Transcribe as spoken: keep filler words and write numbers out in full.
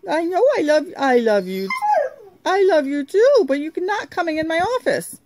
I know I love I love you. I love you too, but you're not coming in my office.